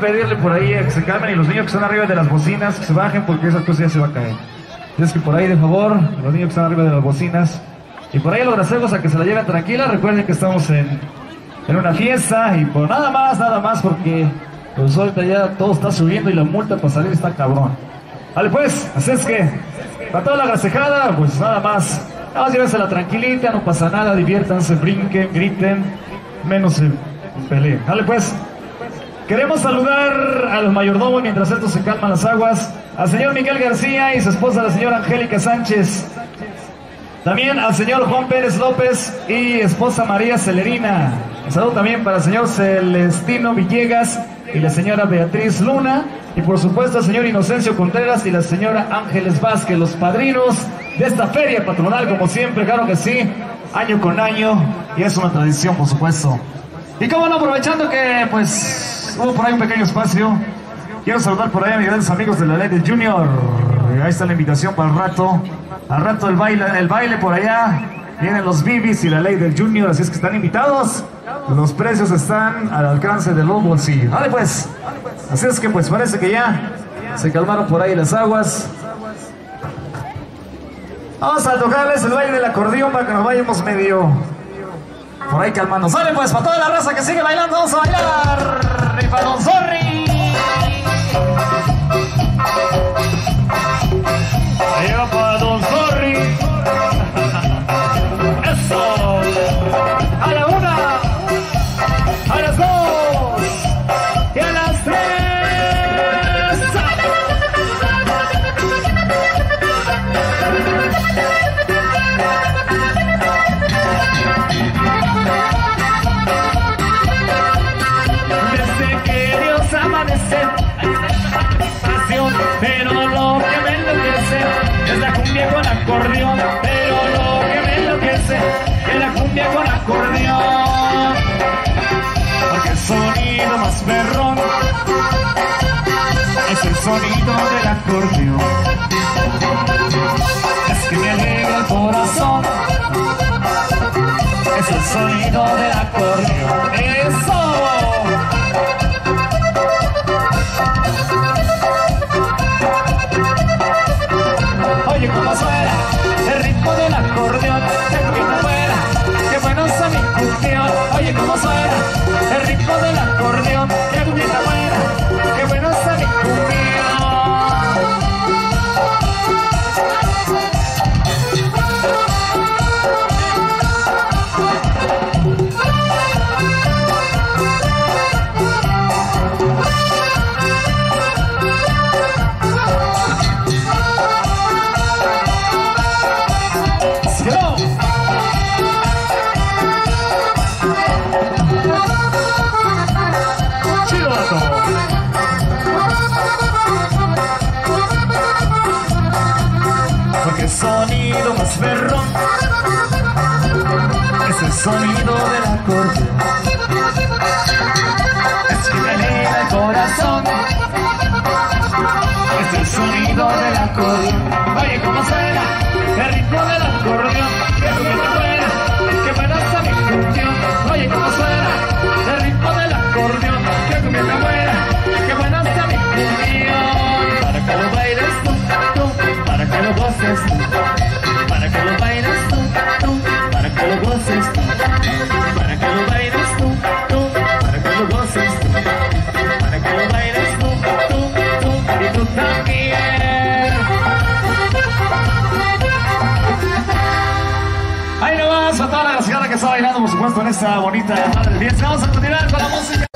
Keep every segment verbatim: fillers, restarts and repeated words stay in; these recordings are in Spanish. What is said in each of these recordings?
pedirle por ahí a que se calmen y los niños que están arriba de las bocinas que se bajen porque esas cosas ya se va a caer. Es que por ahí, de favor, los niños que están arriba de las bocinas y por ahí los gracegos a que se la lleven tranquila. Recuerden que estamos en, en una fiesta y por nada más, nada más porque pues ahorita ya todo está subiendo y la multa para salir está cabrón. Vale pues, así es que para toda la gracejada, pues nada más, nada más llévensela tranquilita, no pasa nada, diviértanse, brinquen, griten, menos se peleen. Vale pues. Queremos saludar al mayordomo mientras esto se calman las aguas, al señor Miguel García y su esposa, la señora Angélica Sánchez. También al señor Juan Pérez López y esposa María Celerina. Un saludo también para el señor Celestino Villegas y la señora Beatriz Luna. Y por supuesto al señor Inocencio Contreras y la señora Ángeles Vázquez, los padrinos de esta feria patronal, como siempre, claro que sí, año con año, y es una tradición, por supuesto. Y cómo no, aprovechando que pues hubo por ahí un pequeño espacio, quiero saludar por ahí a mis grandes amigos de la Ley del Junior. Ahí está la invitación para el rato. Al rato el baile, el baile por allá. Vienen los Bibis y la Ley del Junior, así es que están invitados. Los precios están al alcance de los bolsillos. Vale pues. Así es que pues parece que ya se calmaron por ahí las aguas. Vamos a tocarles el baile del acordeón para que nos vayamos medio por ahí calmando. Sale pues, para toda la raza que sigue bailando, vamos a bailar. Y para Don Zorri. Ahí va para Don Zorri. Eso. A la una, a las dos y a las tres. Desde que Dios amanece, pero lo que me enloquece es la cumbia con acordeón. Pero lo que me enloquece es la cumbia con acordeón. Porque el sonido más perrón es el sonido del acordeón. Es que me alegra el corazón, es el sonido del acordeón. ¡Eso! Oye, cómo suena el ritmo del acordeón, que bueno fuera, que bueno está mi cuestión. Oye, cómo suena el ritmo del acordeón, que bueno fuera, que bueno está mi cuestión. Porque el sonido más perrón es el sonido del acordeón. Es que me alegra el corazón, es el sonido del acordeón. Oye, cómo suena el ritmo del acordeón, que bueno fuera, que bueno está mi cuestión. Oye, cómo suena el ritmo del acordeón, que bueno fuera, que bueno está mi cuestión. Para que lo bailes tú, tú, para que lo goces tú, para que lo bailes tú, tú, para que lo goces tú, para que lo bailes tú, tú, para que lo goces tú, para que lo bailes tú, tú, tú, y tú también. Ahí nomás a toda la graciosa que está bailando, por supuesto, en esta bonita llamada del viernes. Vamos a continuar con la música.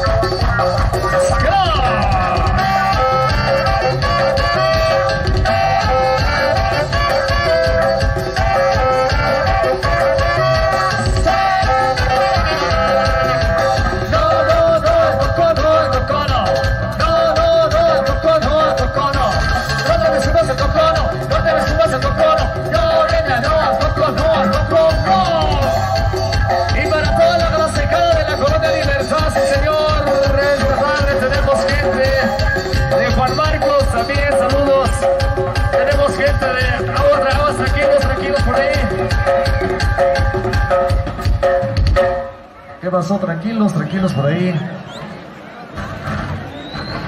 Y para toda la gracecada de la colonia Libertad, sí señor, tenemos gente de Juan Marcos, también saludos. Tenemos gente de ahora, vamos tranquilos, tranquilos por ahí. ¿Qué pasó? Tranquilos, tranquilos por ahí.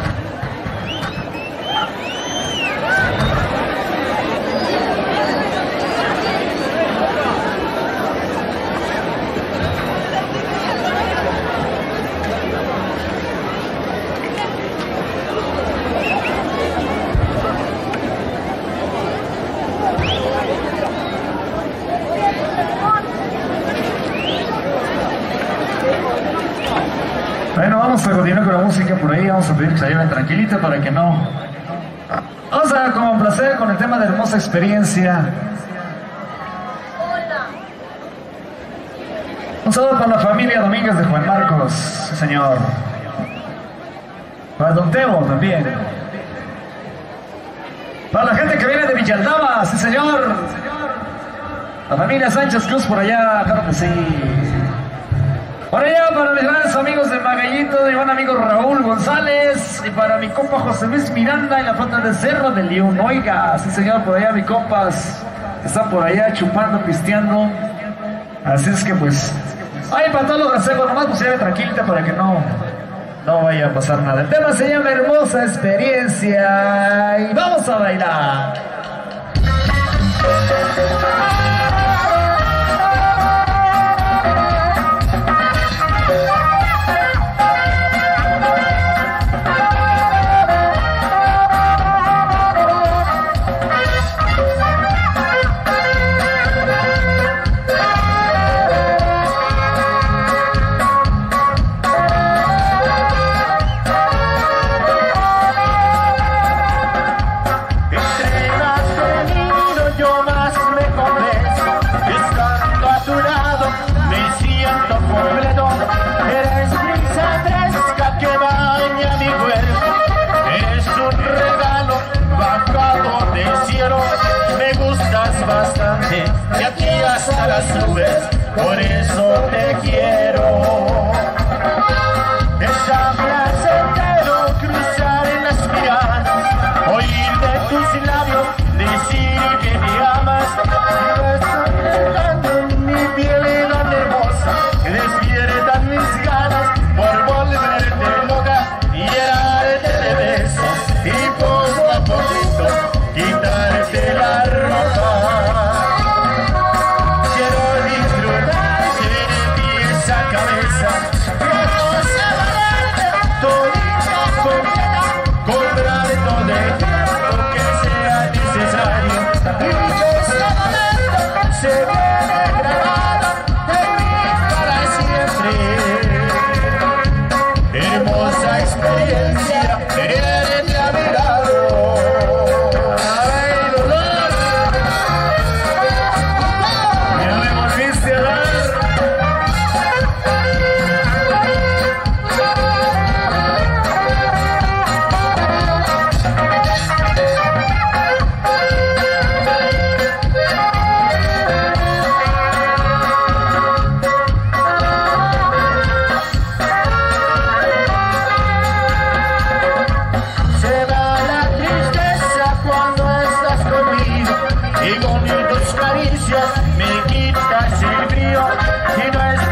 continuar con la música por ahí. Vamos a pedir que se lleven tranquilita para que no... Vamos a complacer con el tema de Hermosa Experiencia. Un saludo para la familia Domínguez de Juan Marcos, sí, señor. Para Don Teo también. Para la gente que viene de Villaldama, sí, señor. La familia Sánchez Cruz por allá, claro que sí. Por allá para mis grandes amigos de Magallito, mi buen amigo Raúl González, y para mi compa José Luis Miranda en la flota de Cerro de León. Oiga, sí señor, por allá mi compas están por allá chupando, pisteando. Así es que pues, ay, para todos los grasegos, nomás pues se tranquilita para que no, no vaya a pasar nada. El tema se llama Hermosa Experiencia y vamos a bailar. De aquí hasta las nubes, por eso te quiero. Déjame hacértelo cruzar en las miradas, oír de tus labios decir que me amas. Besando en mi piel tan hermosa, que despiertan mis ganas por volverte loca y llenarte de besos y poco a poquito quitarte la ropa. Me quitas el frío y no es